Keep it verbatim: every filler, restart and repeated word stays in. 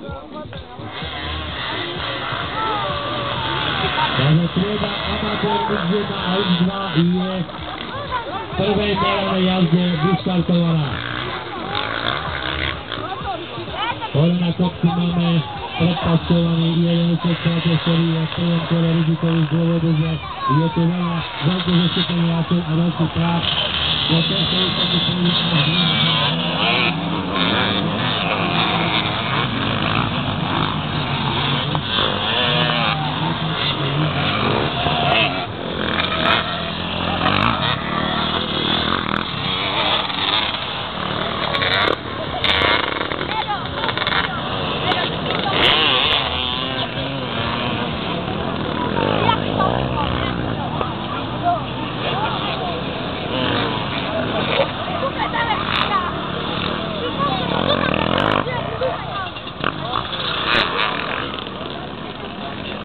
Takže trieda amatér iks jedna a iks dva je v prvej meranej jazde vyštartovaná. Hore na kopci máme predpaskovaný jeden účastník, ktorý je v prvom kole rizikový z dôvodu, že je tu veľa veľkých zastúpeniacov a veľký tráp. Do tejto účastník